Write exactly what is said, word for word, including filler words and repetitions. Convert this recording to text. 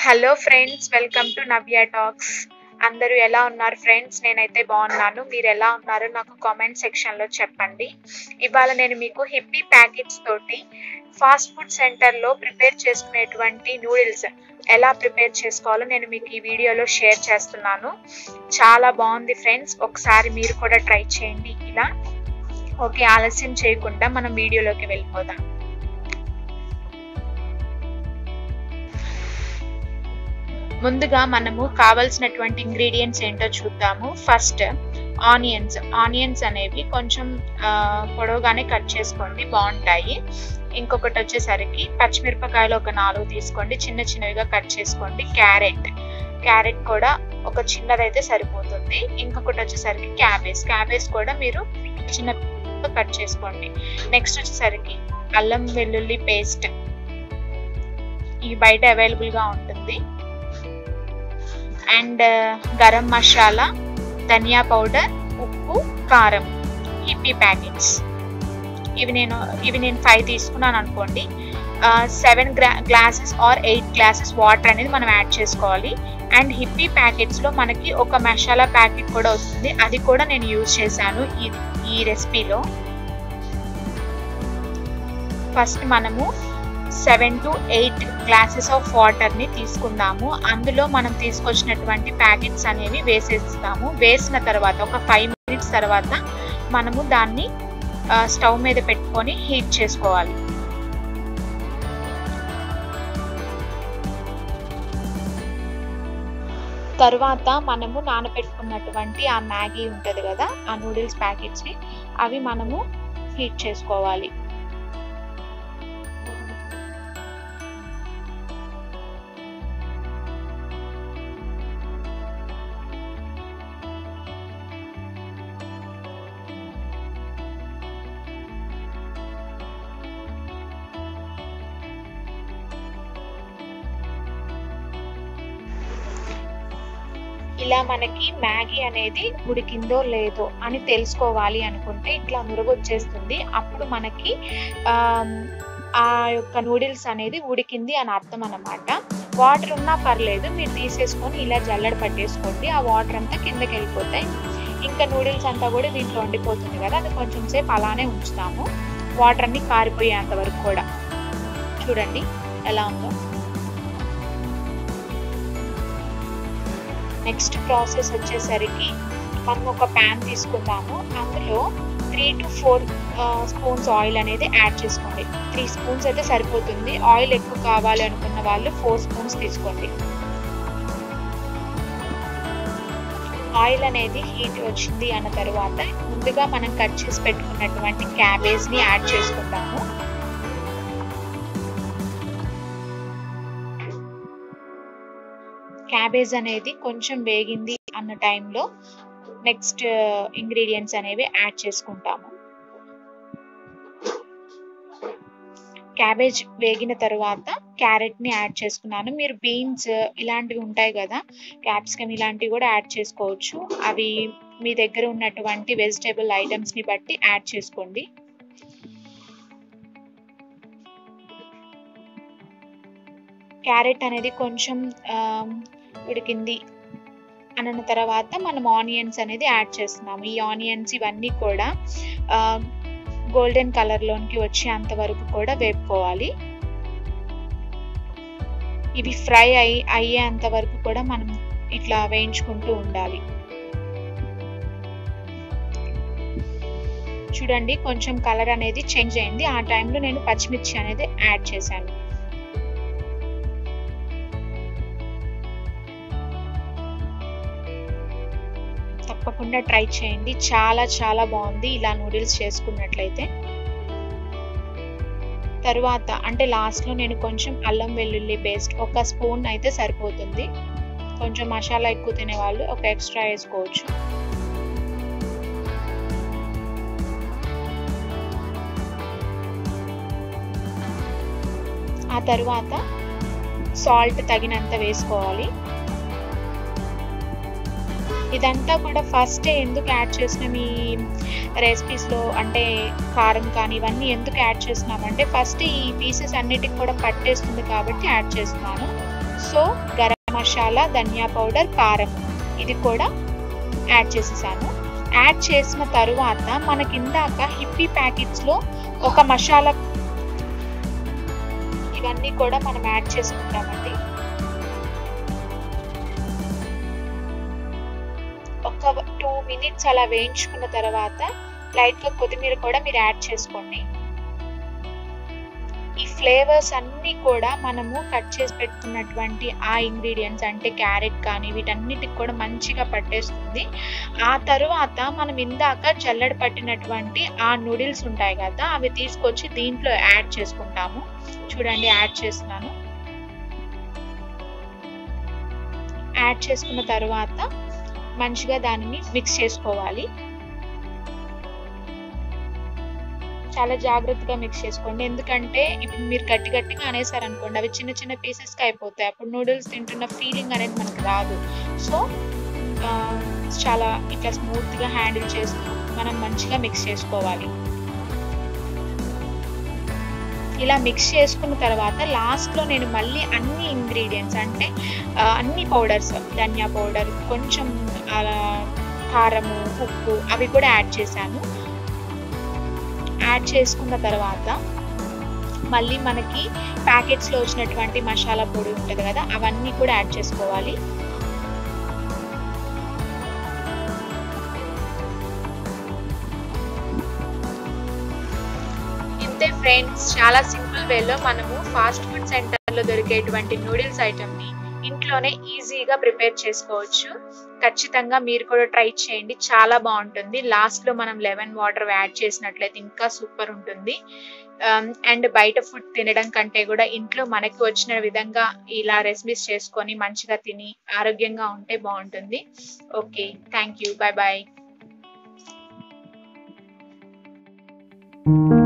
Hello friends, welcome to Navya talks. అందరూ ఎలా ఉన్నారు ఫ్రెండ్స్? నేనైతే బాగున్నాను. మీరు ఎలా ఉన్నారో నాకు కామెంట్ సెక్షన్లో చెప్పండి. ఇవాళ నేను మీకు హిప్పీ ప్యాకెట్స్ తోటి ఫాస్ట్ ఫుడ్ సెంటర్లో ప్రిపేర్ చేసుకునేటువంటి నూడిల్స్ ఎలా ప్రిపేర్ చేసుకోవాలో నేను మీకు ఈ వీడియోలో షేర్ చేస్తున్నాను. చాలా బాగుంది ఫ్రెండ్స్, ఒకసారి మీరు కూడా ట్రై చేయండి ఇలా. ఓకే, ఆలస్యం చేయకుండా మనం వీడియోలోకి వెళ్ళిపోదాం. ముందుగా మనము కావాల్సినటువంటి ఇంగ్రీడియంట్స్ ఏంటో చూద్దాము. ఫస్ట్ ఆనియన్స్ ఆనియన్స్ అనేవి కొంచెం పొడవుగానే కట్ చేసుకోండి, బాగుంటాయి. ఇంకొకటి వచ్చేసరికి పచ్చిమిరపకాయలు ఒక నాలుగు తీసుకోండి, చిన్న చిన్నవిగా కట్ చేసుకోండి. క్యారెట్ క్యారెట్ కూడా ఒక చిన్నదైతే సరిపోతుంది. ఇంకొకటి వచ్చేసరికి క్యాబేజ్ క్యాబేజ్ కూడా మీరు చిన్న కట్ చేసుకోండి. నెక్స్ట్ వచ్చేసరికి అల్లం వెల్లుల్లి పేస్ట్, ఇది బయట అవైలబుల్గా ఉంటుంది. అండ్ గరం మసాలా, ధనియా పౌడర్, ఉప్పు, కారం, హిప్పీ ప్యాకెట్స్. ఇవి నేను ఇవి నేను ఫైవ్ తీసుకున్నాను అనుకోండి. సెవెన్ గ్లా glasses or eight glasses water అనేది మనం యాడ్ చేసుకోవాలి. అండ్ హిప్పీ ప్యాకెట్స్లో మనకి ఒక మసాలా ప్యాకెట్ కూడా వస్తుంది, అది కూడా నేను యూజ్ చేశాను ఈ ఈ రెసిపీలో. ఫస్ట్ మనము seven to eight glasses of వాటర్ని తీసుకుందాము. అందులో మనం తీసుకొచ్చినటువంటి ప్యాకెట్స్ అనేవి వేసేస్తాము. వేసిన తర్వాత ఒక ఫైవ్ మినిట్స్ తర్వాత మనము దాన్ని స్టవ్ మీద పెట్టుకొని హీట్ చేసుకోవాలి. తర్వాత మనము నానబెట్టుకున్నటువంటి ఆ మ్యాగీ ఉంటుంది కదా, ఆ నూడిల్స్ ప్యాకెట్స్ని, అవి మనము హీట్ చేసుకోవాలి. ఇలా మనకి మ్యాగీ అనేది ఉడికిందో లేదో అని తెలుసుకోవాలి అనుకుంటే ఇట్లా నురగొచ్చేస్తుంది. అప్పుడు మనకి ఆ యొక్క నూడిల్స్ అనేది ఉడికింది అని అర్థం అన్నమాట. వాటర్ ఉన్నా పర్లేదు, మీరు తీసేసుకొని ఇలా జల్లెడ పట్టేసుకోండి. ఆ వాటర్ అంతా కిందకి వెళ్ళిపోతాయి. ఇంకా నూడిల్స్ అంతా కూడా దీంట్లో వండిపోతుంది కదా, అది కొంచెం సేపు అలానే ఉంచుతాము, వాటర్ అన్ని కారిపోయేంత వరకు కూడా. చూడండి ఎలా ఉందో. నెక్స్ట్ ప్రాసెస్ వచ్చేసరికి మనం ఒక ప్యాన్ తీసుకుందాము. అందులో three to four spoons oil అనేది యాడ్ చేసుకోండి. త్రీ స్పూన్స్ అయితే సరిపోతుంది. ఆయిల్ ఎక్కువ కావాలి అనుకున్న వాళ్ళు ఫోర్ స్పూన్స్ తీసుకోండి. ఆయిల్ అనేది హీట్ వచ్చింది అన్న తర్వాత ముందుగా మనం కట్ చేసి పెట్టుకున్నటువంటి క్యాబేజ్ని యాడ్ చేసుకుందాము. క్యాబేజ్ అనేది కొంచెం వేగింది అన్న టైంలో నెక్స్ట్ ఇంగ్రీడియంట్స్ అనేవి యాడ్ చేసుకుంటాము. క్యాబేజ్ వేగిన తర్వాత క్యారెట్ని యాడ్ చేసుకున్నాను. మీరు బీన్స్ ఇలాంటివి ఉంటాయి కదా, క్యాప్సికమ్ ఇలాంటివి కూడా యాడ్ చేసుకోవచ్చు. అవి మీ దగ్గర ఉన్నటువంటి వెజిటేబుల్ ఐటమ్స్ని బట్టి యాడ్ చేసుకోండి. క్యారెట్ అనేది కొంచెం ఉడికింది అన్న తర్వాత మనం ఆనియన్స్ అనేది యాడ్ చేస్తున్నాము. ఈ ఆనియన్స్ ఇవన్నీ కూడా గోల్డెన్ కలర్లోనికి వచ్చేంత వరకు కూడా వేపుకోవాలి. ఇవి ఫ్రై అయ్యి అయ్యేంత వరకు కూడా మనం ఇట్లా వేయించుకుంటూ ఉండాలి. చూడండి కొంచెం కలర్ అనేది చేంజ్ అయింది. ఆ టైంలో నేను పచ్చిమిర్చి అనేది యాడ్ చేశాను. తప్పకుండా ట్రై చేయండి, చాలా చాలా బాగుంది ఇలా నూడిల్స్ చేసుకున్నట్లయితే. తర్వాత అంటే లాస్ట్లో నేను కొంచెం అల్లం వెల్లుల్లి పేస్ట్ ఒక స్పూన్ అయితే సరిపోతుంది. కొంచెం మసాలా ఎక్కువ తినే వాళ్ళు ఒక ఎక్స్ట్రా వేసుకోవచ్చు. ఆ తర్వాత సాల్ట్ తగినంత వేసుకోవాలి. ఇదంతా కూడా ఫస్ట్ ఎందుకు యాడ్ చేసినాం ఈ రెసిపీస్లో అంటే కారం కానీ ఇవన్నీ ఎందుకు యాడ్ చేస్తున్నామంటే ఫస్ట్ ఈ పీసెస్ అన్నిటికి కూడా పట్టేస్తుంది కాబట్టి యాడ్ చేస్తున్నాను. సో గరం మసాలా, ధనియా పౌడర్, కారం ఇది కూడా యాడ్ చేసేసాను. యాడ్ చేసిన తరువాత మనకి ఇందాక హిప్పీ ప్యాకెట్స్లో ఒక మసాలా ఇవన్నీ కూడా మనం యాడ్ చేసుకుంటామండి. ఒక టూ మినిట్స్ అలా వేయించుకున్న తర్వాత లైట్గా కొత్తిమీర కూడా మీరు యాడ్ చేసుకోండి. ఈ ఫ్లేవర్స్ అన్నీ కూడా మనము కట్ చేసి పెట్టుకున్నటువంటి ఆ ఇంగ్రీడియంట్స్ అంటే క్యారెట్ కానీ వీటన్నిటికి కూడా మంచిగా పట్టేస్తుంది. ఆ తరువాత మనం ఇందాక జల్లెడ పట్టినటువంటి ఆ నూడిల్స్ ఉంటాయి కదా, అవి తీసుకొచ్చి దీంట్లో యాడ్ చేసుకుంటాము. చూడండి, యాడ్ చేస్తున్నాను. యాడ్ చేసుకున్న తర్వాత మంచిగా దానిని మిక్స్ చేసుకోవాలి. చాలా జాగ్రత్తగా మిక్స్ చేసుకోండి, ఎందుకంటే ఇప్పుడు మీరు గట్టి గట్టిగా అనేసారనుకోండి అవి చిన్న చిన్న పీసెస్గా అయిపోతాయి. అప్పుడు నూడిల్స్ తింటున్న ఫీలింగ్ అనేది మనకు రాదు. సో చాలా ఇట్లా స్మూత్గా హ్యాండిల్ చేస్తూ మనం మంచిగా మిక్స్ చేసుకోవాలి. ఇలా మిక్స్ చేసుకున్న తర్వాత లాస్ట్లో నేను మళ్ళీ అన్ని ఇంగ్రీడియంట్స్ అంటే అన్ని పౌడర్స్, ధనియా పౌడర్, కొంచెం కారము, ఉప్పు అవి కూడా యాడ్ చేశాను. యాడ్ చేసుకున్న తర్వాత మళ్ళీ మనకి ప్యాకెట్స్లో వచ్చినటువంటి మసాలా పొడి ఉంటుంది కదా, అవన్నీ కూడా యాడ్ చేసుకోవాలి. ఇంతే ఫ్రెండ్స్, చాలా సింపుల్ వేలో మనము ఫాస్ట్ ఫుడ్ సెంటర్లో దొరికేటువంటి నూడిల్స్ ఐటమ్ని ఇంట్లోనే ఈజీగా ప్రిపేర్ చేసుకోవచ్చు. ఖచ్చితంగా మీరు కూడా ట్రై చేయండి, చాలా బాగుంటుంది. లాస్ట్లో మనం లెమన్ వాటర్ యాడ్ చేసినట్లయితే ఇంకా సూపర్ ఉంటుంది. అండ్ బయట ఫుడ్ తినడం కంటే కూడా ఇంట్లో మనకి వచ్చిన విధంగా ఇలా రెసిపీస్ చేసుకొని మంచిగా తిని ఆరోగ్యంగా ఉంటే బాగుంటుంది. Okay, thank you, bye bye.